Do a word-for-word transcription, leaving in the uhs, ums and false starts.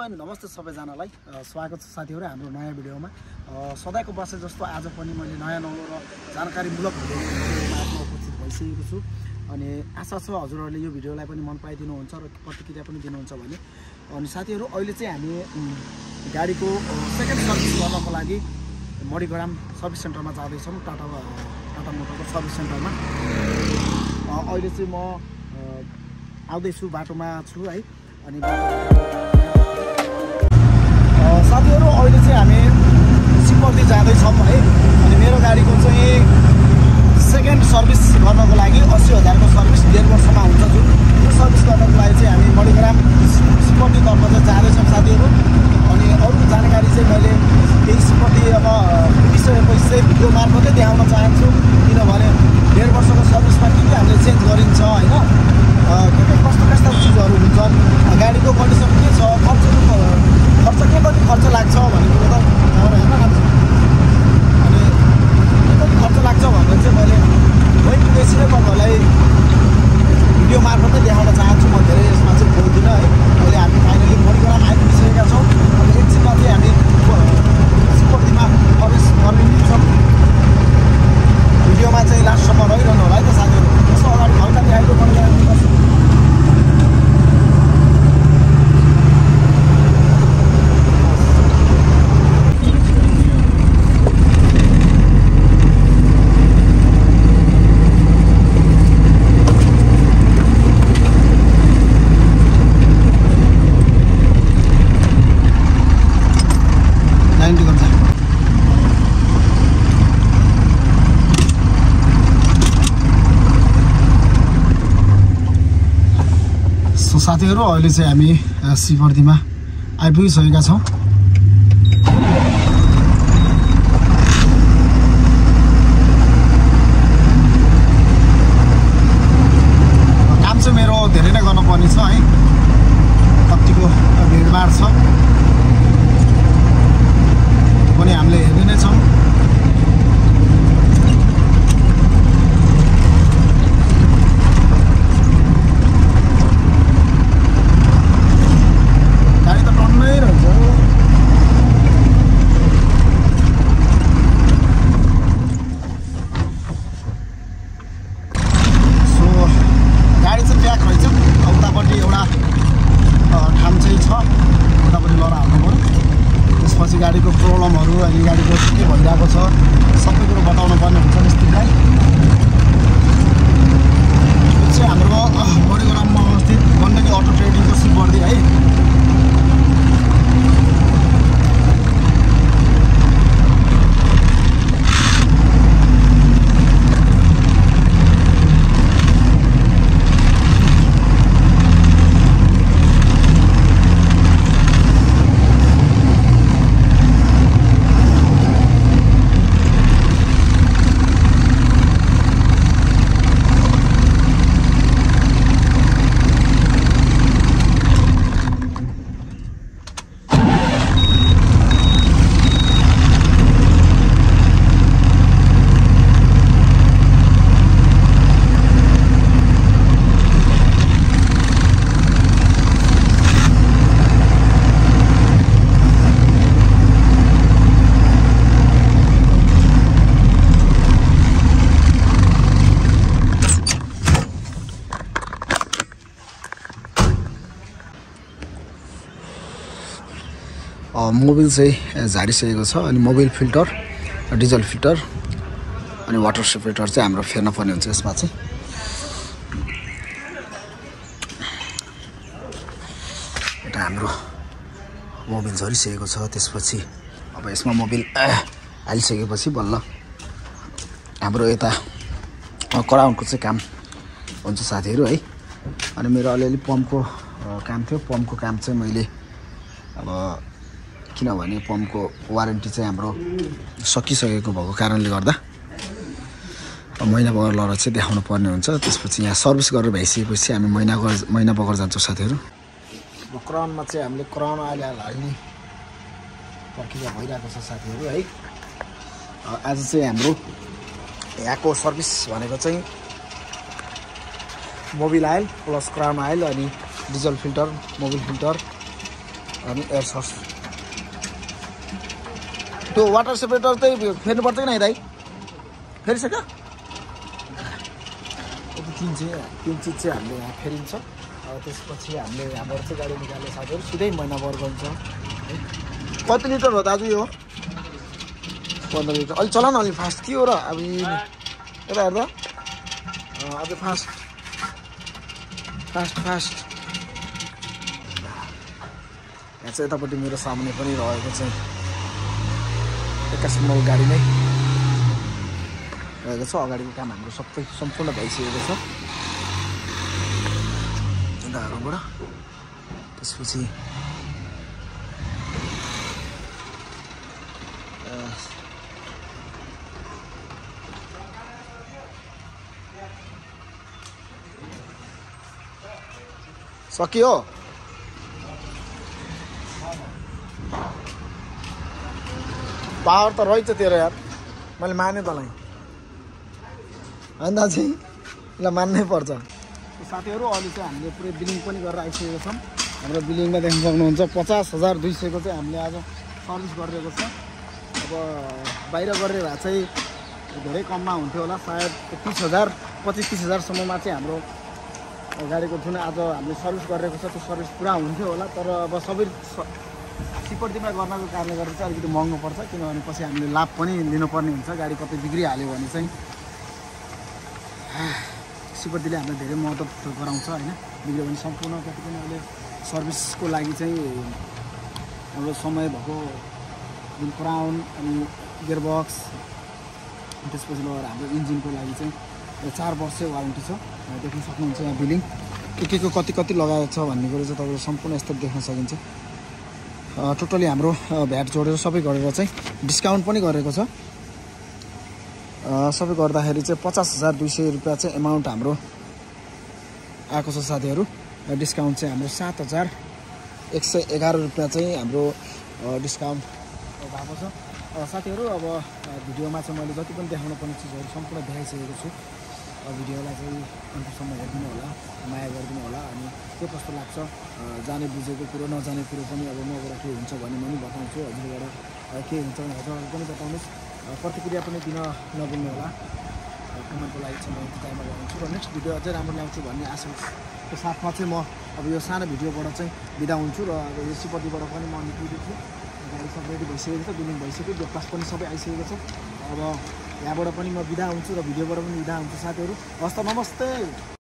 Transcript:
अनि नमस्ते सबैजनालाई स्वागत छ साथीहरु हाम्रो नयाँ भिडियोमा। सधैँको बसे जस्तो आज पनि मैले नयाँ नौलो र जानकारीमूलक भिडियोमा उपस्थित भइसकेको छु। अनि आशा छ हजुरहरूले यो भिडियोलाई पनि मन पराइदिनुहुन्छ र प्रतिक्रिया पनि दिनुहुन्छ भने। अनि साथीहरु अहिले चाहिँ हामी गाडीको सेकेन्ड सर्भिस गर्नको लागि मणिग्राम सर्भिस सेन्टरमा जाँदैछौँ। टाटा टाटा मोटरको सर्भिस सेन्टरमा अहिले चाहिँ म आउँदैछु, बाटोमा छु है। अनि साथीहरु अहिले चाहिँ हामी सिमर्दी जाँदैछौँ है। अनि मेरो गाडीको चाहिँ सेकेन्ड सर्भिस गर्नको लागि अस्सी हजारको सर्भिस डेढ वर्षमा हुन्छ, जुन यो सर्भिस गर्नको लागि चाहिँ हामी मणिग्राम सिमर्दीतर्फ चाहिँ जाँदैछौँ साथीहरु। अनि अरू जानकारी चाहिँ मैले केही सिमर्दी अब विषयपछि चाहिँ भिडियो मार्फतै देखाउन चाहन्छु, किनभने डेढ वर्षको सर्भिसमा के के हामीले चेन्ज गरिन्छ होइन, के के कस्तो कस्ता चिजहरू हुन्छन्, गाडीको कन्डिसन के छ, खर्च खर्च के कति खर्च लाग्छ भन्ने कुरो त होइन मान्छे। अनि के कति खर्च लाग्छ भनेर चाहिँ मैले वही पुगेसिनै तपाईँहरूलाई भिडियो मार्फतै देखाउन चाहन्छु। म धेरै यसमा चाहिँ बोल्दिनँ है। अहिले हामी फाइनली मणिग्राम आइपुगिसकेका छौँ। अनि एकछिनमा चाहिँ हामी सिमर्दीमा प्रवेश गर्नेछौँ। भिडियोमा चाहिँ लास्टसम्म रहिरहनु होला है त साथीहरु। यसो अगाडि हल्का देखाएको मणिग्राम साथीहरु अहिले चाहिँ हामी सिमर्दीमा आइपुगिसकेका छौँ। काम चाहिँ मेरो धेरै नै गर्नुपर्ने छ है, कतिको भिडभाड छ पनि हामीले हेर्ने नै छौँ। गाडीको प्रब्लमहरू अनि गाडीको के भइरहेको छ सबै कुरो बताउनु पर्ने हुन्छ मिस्त्रीलाई। यो चाहिँ हाम्रो मणिग्राममा अवस्थित गण्डकी अटो ट्रेडिङको सिमर्दी है। मोबिल चाहिँ झारिसकेको छ। अनि मोबिल फिल्टर, डिजल फिल्टर अनि वाटर सेपरेटर चाहिँ हाम्रो फेर्न पर्ने हुन्छ यसमा चाहिँ। एउटा हाम्रो मोबिल झरिसकेको छ। त्यसपछि अब यसमा मोबिल हालिसकेपछि बल्ल हाम्रो यता कराउन्डको चाहिँ काम हुन्छ साथीहरु है। अनि मेरो अलिअलि पम्पको काम थियो। पम्पको काम चाहिँ मैले अब किनभने पम्पको वारेन्टी चाहिँ हाम्रो सकिसकेको भएको कारणले गर्दा महिना बगर लर चाहिँ देखाउनु पर्ने हुन्छ। त्यसपछि यहाँ सर्भिस गरेर भइसकेपछि हामी महिना महिना बगर जान्छौँ साथीहरु। क्राउनमा चाहिँ हामीले क्राउन अहिले हाल्ने प्रक्रिया भइरहेको छ साथीहरु है। आज चाहिँ हाम्रो यहाँको सर्भिस भनेको चाहिँ mobil oil plus crown oil अनि डिजल फिल्टर, मोबिल फिल्टर अनि एयर सस त्यो वाटर सेपरेटर चाहिँ फेर्नुपर्छ कि नै दाइ फेरिसक्यो यति तिन चाहिँ तिन चिज चाहिँ हामीले यहाँ फेरिन्छ त्यसपछि हामीले यहाँबाट चाहिँ गाडी निकाल्ने साथीहरू सिधै महिनाभर गन्छ है कति लिटर हो दाजु यो पन्ध्र लिटर अलिक चला न अलिक फास्ट के हो र अब यता हेर्दा अझ फास्ट फास्ट फास्ट यहाँ चाहिँ यतापट्टि मेरो सामुन्ने पनि रहेको चाहिँ एक्काइस मल गाडी नै रहेको छ अगाडिको काम हाम्रो सबै सम्पूर्ण भइसकेको छ ढाकाबाट त्यसपछि सकियो पावर त रहेछ तेरो यार मैले माने तँलाई होइन दाजु ल मान्नै पर्छ साथीहरू अहिले चाहिँ हामीले पुरै बिलिङ पनि गरेर आइसकेको छौँ हाम्रो बिलिङमा देख्न सक्नुहुन्छ पचास हजार दुई सयको चाहिँ हामीले आज सर्भिस गरिरहेको छ अब बाहिर गरेर भए चाहिँ धेरै कममा हुन्थ्यो होला सायद तिस हजार पच्चिस तिस हजारसम्ममा चाहिँ हाम्रो गाडीको जुन आज हामीले सर्भिस गरिरहेको छ त्यो सर्भिस पुरा हुन्थ्यो होला तर अब सबै सिपर्टीमा गर्नको कारणले गर्दा चाहिँ अलिकति महँगो पर्छ किनभने पछि हामीले लाभ पनि लिनुपर्ने हुन्छ गाडी कतै बिग्रिहाल्यो भने चाहिँ सिपर्टीले हामीलाई धेरै मद्दत गराउँछ होइन बिग्रियो भने सम्पूर्ण कति पनि अहिले सर्भिसको लागि चाहिँ हाम्रो समय भएको जुन क्राउन अनि गियरबक्स त्यसपछि लगेर हाम्रो इन्जिनको लागि चाहिँ चार वर्ष वारेन्टी छ देख्न सक्नुहुन्छ यहाँ बिलिङ के के को कति कति लगाएको छ भन्ने कुरो चाहिँ तपाईँले सम्पूर्ण यस्तो देख्न सकिन्छ टोटली हाम्रो भ्याट जोडेर सबै गरेर चाहिँ डिस्काउन्ट पनि गरेको छ सबै गर्दाखेरि चाहिँ पचास हजार दुई सय रुपियाँ चाहिँ एमाउन्ट हाम्रो आएको छ साथीहरू डिस्काउन्ट चाहिँ हाम्रो सात हजार एक सय एघार रुपियाँ चाहिँ हाम्रो डिस्काउन्ट भएको छ साथीहरू अब भिडियोमा चाहिँ मैले जति पनि देखाउनु पर्ने चिजहरू सम्पूर्ण देखाइसकेको छु भिडियोलाई चाहिँ अन्त्यसम्म हेरिदिनु होला माया गरिदिनु होला अनि के कस्तो लाग्छ जाने बुझेको कुरो नजाने कुरो पनि अब मबाट के हुन्छ भने म पनि बताउँछु हजुरबाट के हुन्छ भने हजुरहरू पनि बताउनुहोस् प्रतिक्रिया पनि दिन नभुल्नु होला कमेन्टको लागि चाहिँ म इन्तजारमा गराउँछु र नेक्स्ट भिडियो अझै राम्रो ल्याउँछु भन्ने आशाको साथमा चाहिँ म अब यो सानो भिडियोबाट चाहिँ बिदा हुन्छु र अब यो सिपतिबाट पनि म निक्लिदिन्छु गाडी सब रेडी भइसकेको छ बिलिङ भइसक्यो त्यो क्लास पनि सबै आइसकेको छ अब यहाँबाट पनि म बिदा हुन्छु र भिडियोबाट पनि बिदा हुन्छु साथीहरू हस् त नमस्ते।